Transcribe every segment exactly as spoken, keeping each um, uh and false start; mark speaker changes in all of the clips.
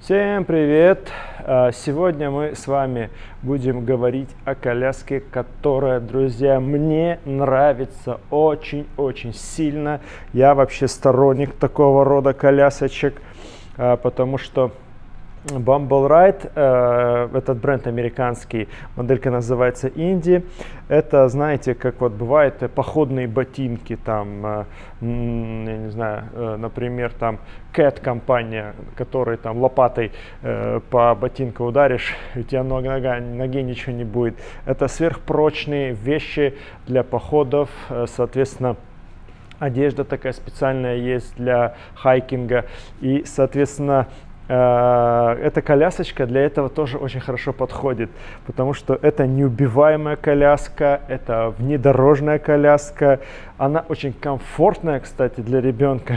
Speaker 1: Всем привет! Сегодня мы с вами будем говорить о коляске, которая, друзья, мне нравится очень-очень сильно. Я вообще сторонник такого рода колясочек, потому что Bumble Ride, э, этот бренд американский, моделька называется Инди. Это, знаете, как вот бывает походные ботинки, там, э, я не знаю, э, например, там Cat компания, которой там лопатой э, по ботинку ударишь, у тебя нога, нога, ноге ничего не будет. Это сверхпрочные вещи для походов, э, соответственно, одежда такая специальная есть для хайкинга и, соответственно, эта колясочка для этого тоже очень хорошо подходит, потому что это неубиваемая коляска, это внедорожная коляска, она очень комфортная, кстати, для ребенка,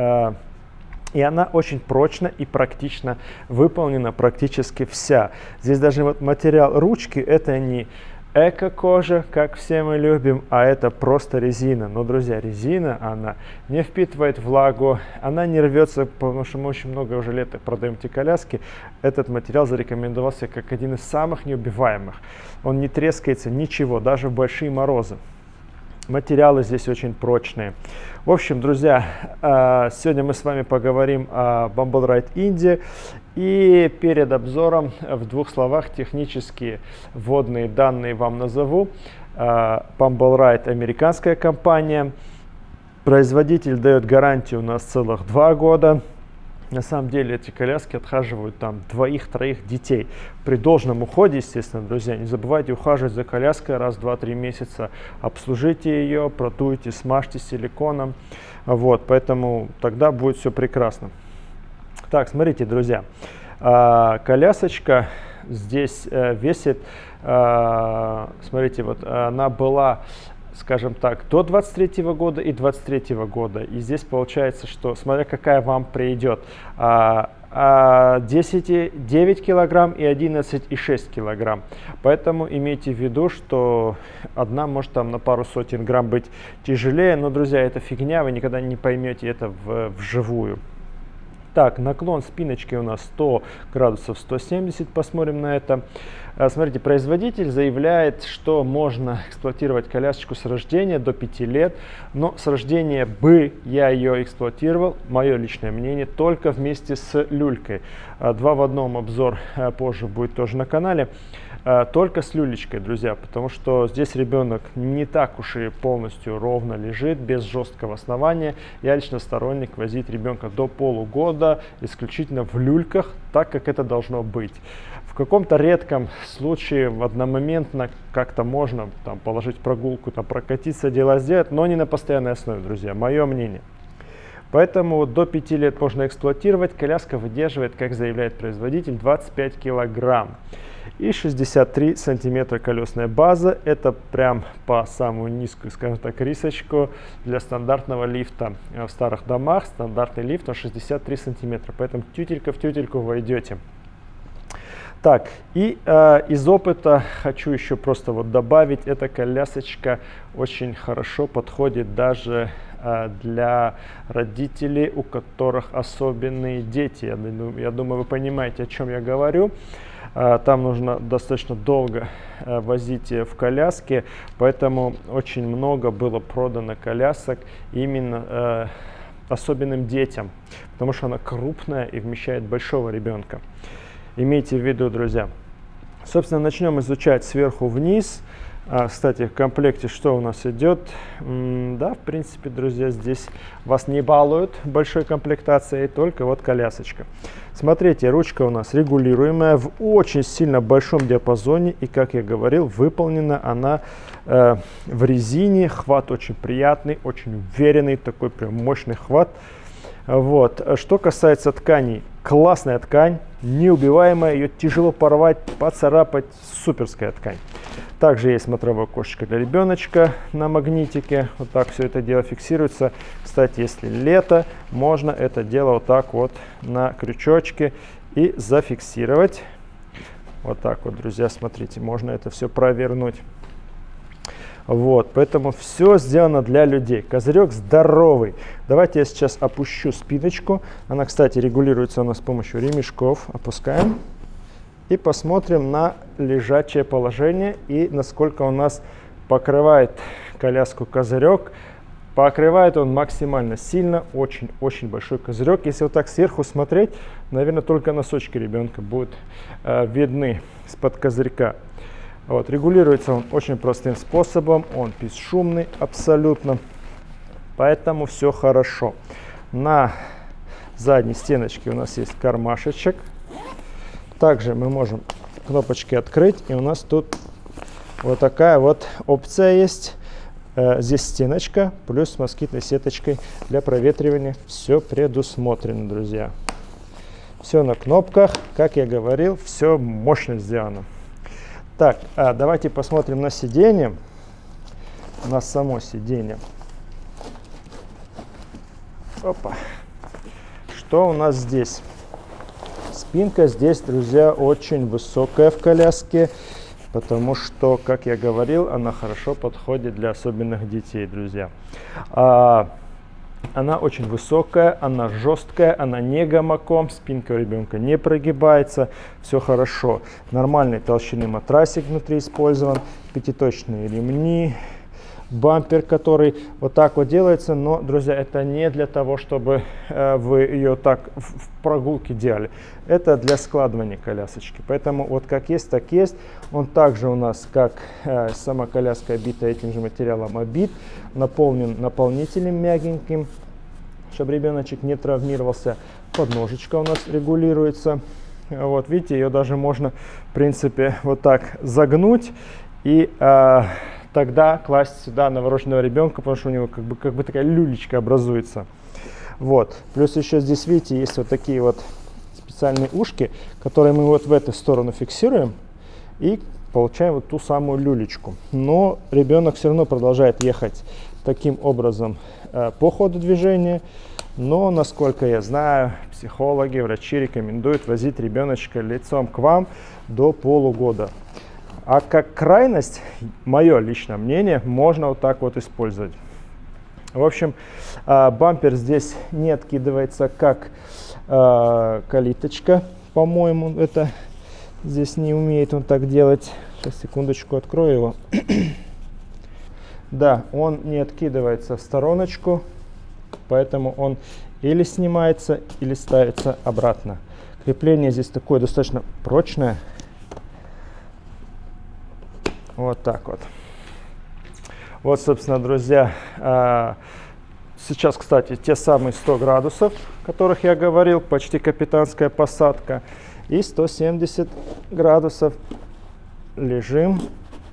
Speaker 1: и она очень прочно и практично выполнена практически вся. Здесь даже вот материал ручки, это не эко-кожа, как все мы любим, а это просто резина. Но, друзья, резина, она не впитывает влагу, она не рвется, потому что мы очень много уже лет продаем эти коляски. Этот материал зарекомендовался как один из самых неубиваемых. Он не трескается, ничего, даже в большие морозы. Материалы здесь очень прочные. В общем, друзья, сегодня мы с вами поговорим о Bumble Ride Indy. И перед обзором в двух словах технические вводные данные вам назову. Bumble Ride американская компания. Производитель дает гарантию у нас целых два года. На самом деле эти коляски отхаживают там двоих-троих детей. При должном уходе, естественно, друзья, не забывайте ухаживать за коляской раз, два, три месяца. Обслужите ее, продуйте, смажьте силиконом. Вот, поэтому тогда будет все прекрасно. Так, смотрите, друзья, колясочка здесь весит, смотрите, вот она была, скажем так, до двадцать третьего года и двадцать третьего года. И здесь получается, что, смотря какая вам придет, десять и девять килограмм и одиннадцать и шесть килограмм. Поэтому имейте в виду, что одна может там на пару сотен грамм быть тяжелее. Но, друзья, это фигня, вы никогда не поймете это в, вживую. Так, наклон спиночки у нас сто градусов, сто семьдесят, посмотрим на это. Смотрите, производитель заявляет, что можно эксплуатировать колясочку с рождения до пяти лет, но с рождения бы я ее эксплуатировал, мое личное мнение, только вместе с люлькой. Два в одном обзор позже будет тоже на канале. Только с люлечкой, друзья, потому что здесь ребенок не так уж и полностью ровно лежит, без жесткого основания. Я лично сторонник возить ребенка до полугода исключительно в люльках, так как это должно быть. В каком-то редком случае одномоментно как-то можно там положить прогулку, там прокатиться, дела сделать, но не на постоянной основе, друзья, мое мнение. Поэтому вот до пяти лет можно эксплуатировать. Коляска выдерживает, как заявляет производитель, двадцать пять килограмм. И шестьдесят три сантиметра колесная база. Это прям по самую низкую, скажем так, рисочку для стандартного лифта. В старых домах стандартный лифт на шестьдесят три сантиметра. Поэтому тютелька в тютельку войдете. Так, и э, из опыта хочу еще просто вот добавить, эта колясочка очень хорошо подходит даже э, для родителей, у которых особенные дети. Я, я думаю, вы понимаете, о чем я говорю. Э, там нужно достаточно долго э, возить в коляске, поэтому очень много было продано колясок именно э, особенным детям, потому что она крупная и вмещает большого ребенка. Имейте в виду, друзья. Собственно, начнем изучать сверху вниз. А, кстати, в комплекте что у нас идет? М да, в принципе, друзья, здесь вас не балуют большой комплектацией, только вот колясочка. Смотрите, ручка у нас регулируемая в очень сильно большом диапазоне. И, как я говорил, выполнена она э, в резине. Хват очень приятный, очень уверенный, такой прям мощный хват. Вот. Что касается тканей, классная ткань, неубиваемая, ее тяжело порвать, поцарапать, суперская ткань. Также есть смотровое окошечко для ребеночка на магнитике, вот так все это дело фиксируется. Кстати, если лето, можно это дело вот так вот на крючочке и зафиксировать. Вот так вот, друзья, смотрите, можно это все провернуть. Вот, поэтому все сделано для людей. Козырек здоровый. Давайте я сейчас опущу спиночку. Она, кстати, регулируется у нас с помощью ремешков. Опускаем. И посмотрим на лежачее положение и насколько у нас покрывает коляску козырек. Покрывает он максимально сильно, очень-очень большой козырек. Если вот так сверху смотреть, наверное, только носочки ребенка будут э, видны из-под козырька. Вот, регулируется он очень простым способом, он бесшумный абсолютно, поэтому все хорошо. На задней стеночке у нас есть кармашечек. Также мы можем кнопочки открыть, и у нас тут вот такая вот опция есть. Здесь стеночка плюс с москитной сеточкой для проветривания. Все предусмотрено, друзья. Все на кнопках, как я говорил, все мощно сделано. Так, а давайте посмотрим на сиденье, на само сиденье. Опа. Что у нас здесь? Спинка здесь, друзья, очень высокая в коляске. Потому что, как я говорил, она хорошо подходит для особенных детей, друзья. А, она очень высокая, она жесткая, она не гамаком, спинка у ребенка не прогибается, все хорошо. Нормальной толщины матрасик внутри использован, пятиточные ремни, бампер, который вот так вот делается, но, друзья, это не для того, чтобы э, вы ее так в, в прогулке делали. Это для складывания колясочки. Поэтому вот как есть, так есть. Он также у нас, как э, сама коляска, обита этим же материалом, обит, наполнен наполнителем мягеньким, чтобы ребеночек не травмировался. Подножечка у нас регулируется. Вот, видите, ее даже можно, в принципе, вот так загнуть и э, тогда класть сюда новорожденного ребенка, потому что у него как бы, как бы такая люлечка образуется. Вот. Плюс еще здесь, видите, есть вот такие вот специальные ушки, которые мы вот в эту сторону фиксируем и получаем вот ту самую люлечку. Но ребенок все равно продолжает ехать таким образом э, по ходу движения. Но, насколько я знаю, психологи, врачи рекомендуют возить ребеночка лицом к вам до полугода. А как крайность, мое личное мнение, можно вот так вот использовать. В общем, бампер здесь не откидывается, как калиточка, по-моему, это здесь не умеет он так делать. Сейчас, секундочку, открою его. Да, он не откидывается в стороночку, поэтому он или снимается, или ставится обратно. Крепление здесь такое достаточно прочное. Вот так вот. Вот, собственно, друзья, сейчас, кстати, те самые сто градусов, о которых я говорил, почти капитанская посадка, и сто семьдесят градусов лежим.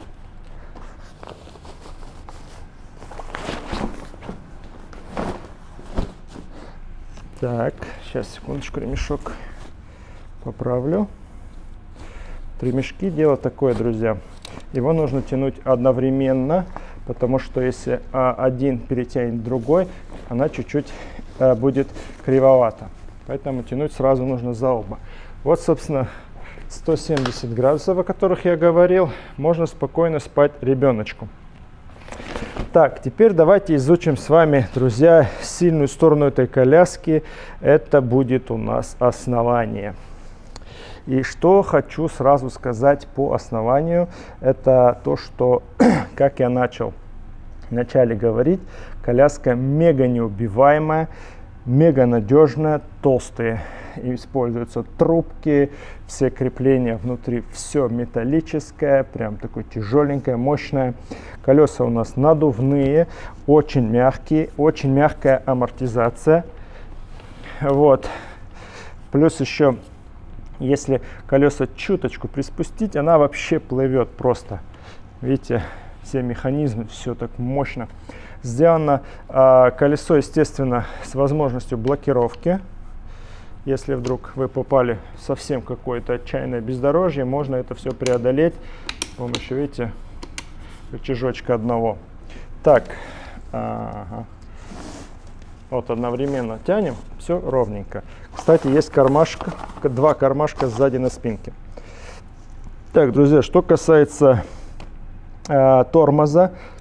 Speaker 1: Так, сейчас, секундочку, ремешок поправлю. Ремешки дело такое, друзья. Его нужно тянуть одновременно, потому что если а, один перетянет другой, она чуть-чуть а, будет кривовата. Поэтому тянуть сразу нужно за оба. Вот, собственно, сто семьдесят градусов, о которых я говорил, можно спокойно спать ребеночку. Так, теперь давайте изучим с вами, друзья, сильную сторону этой коляски. Это будет у нас основание. И что хочу сразу сказать по основанию, это то, что, как я начал вначале говорить, коляска мега неубиваемая, мега надежная, толстые. Используются трубки, все крепления внутри, все металлическое, прям такое тяжеленькое, мощное. Колеса у нас надувные, очень мягкие, очень мягкая амортизация. Вот. Плюс еще, если колеса чуточку приспустить, она вообще плывет просто. Видите, все механизмы, все так мощно сделано. А, колесо, естественно, с возможностью блокировки. Если вдруг вы попали в совсем какое-то отчаянное бездорожье, можно это все преодолеть с помощью, видите, рычажочка одного. Так, ага. Вот одновременно тянем, все ровненько. Кстати, есть кармашка, два кармашка сзади на спинке. Так, друзья, что касается э, тормоза,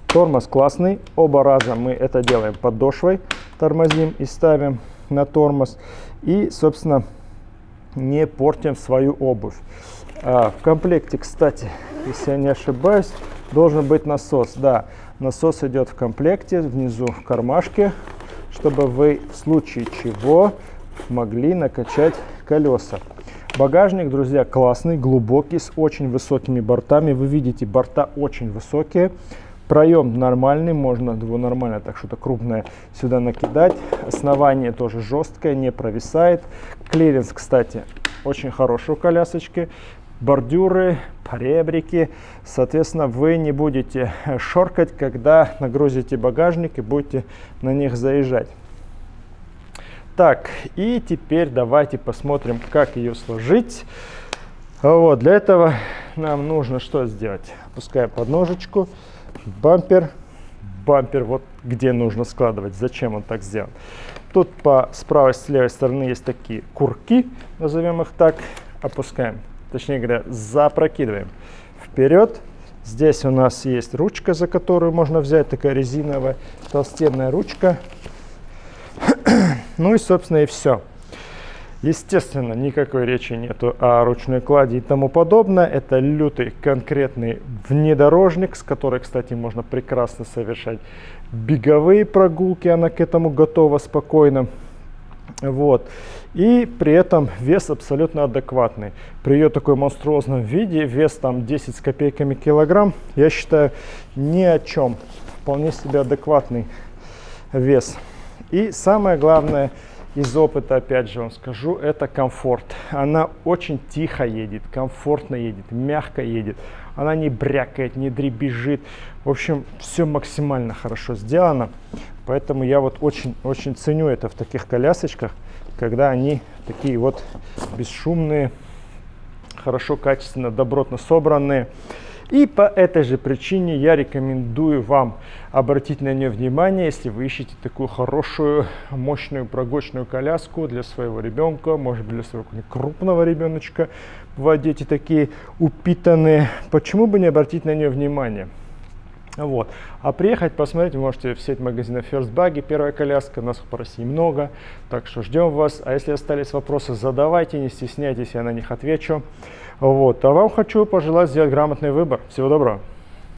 Speaker 1: Тормоз классный. Оба раза мы это делаем подошвой, тормозим и ставим на тормоз. И, собственно, не портим свою обувь. А в комплекте, кстати, если я не ошибаюсь, должен быть насос. Да, насос идет в комплекте, внизу в кармашке, чтобы вы в случае чего могли накачать колеса. Багажник, друзья, классный, глубокий, с очень высокими бортами. Вы видите, борта очень высокие. Проем нормальный, можно его нормально, так что-то крупное сюда накидать. Основание тоже жесткое, не провисает. Клиренс, кстати, очень хороший у колясочки. Бордюры, поребрики. Соответственно, вы не будете шоркать, когда нагрузите багажник и будете на них заезжать. Так, и теперь давайте посмотрим, как ее сложить. Вот, для этого нам нужно что сделать? Опускаем подножечку. Бампер, бампер вот где нужно складывать, зачем он так сделан. Тут по с правой, с левой стороны есть такие курки, назовем их так, опускаем, точнее говоря, запрокидываем вперед. Здесь у нас есть ручка, за которую можно взять, такая резиновая толстенная ручка. Ну и, собственно, и все. Естественно, никакой речи нету о ручной клади и тому подобное. Это лютый конкретный внедорожник, с которой, кстати, можно прекрасно совершать беговые прогулки. Она к этому готова спокойно. Вот. И при этом вес абсолютно адекватный. При ее такой монструозном виде, вес там десять с копейками килограмм, я считаю, ни о чем. Вполне себе адекватный вес. И самое главное, из опыта, опять же вам скажу, это комфорт. Она очень тихо едет, комфортно едет, мягко едет. Она не брякает, не дребезжит. В общем, все максимально хорошо сделано. Поэтому я вот очень-очень ценю это в таких колясочках, когда они такие вот бесшумные, хорошо, качественно, добротно собранные. И по этой же причине я рекомендую вам обратить на нее внимание, если вы ищете такую хорошую, мощную, прогочную коляску для своего ребенка, может быть, для своего крупного ребеночка. Бывают дети такие упитанные. Почему бы не обратить на нее внимание? Вот. А приехать посмотреть вы можете в сеть магазина First Buggy, первая коляска, у нас по России много, так что ждем вас. А если остались вопросы, задавайте, не стесняйтесь, я на них отвечу. Вот. А вам хочу пожелать сделать грамотный выбор. Всего доброго.